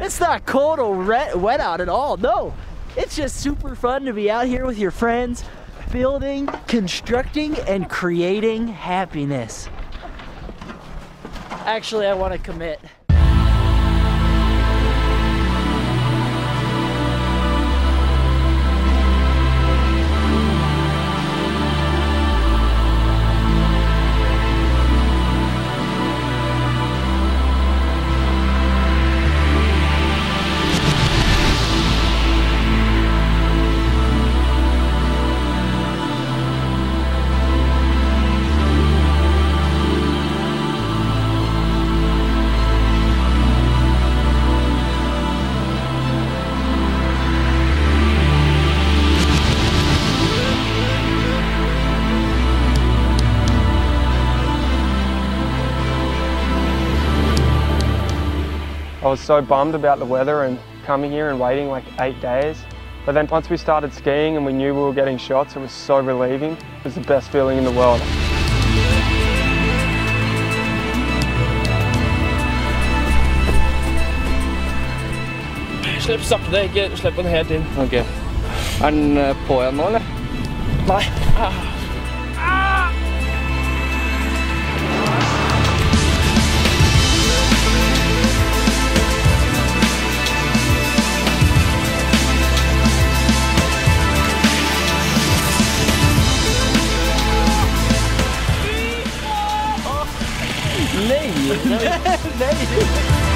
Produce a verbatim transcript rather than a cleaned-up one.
It's not cold or wet out at all. No, it's just super fun to be out here with your friends, building, constructing, and creating happiness. Actually, I want to commit. I was so bummed about the weather and coming here and waiting like eight days. But then once we started skiing and we knew we were getting shots, it was so relieving. It was the best feeling in the world. Slipp sakte, ikke slipp den helt inn. Ok. Er den på igjen nå, eller? Nei. Ah. Ah. Nej! Nej!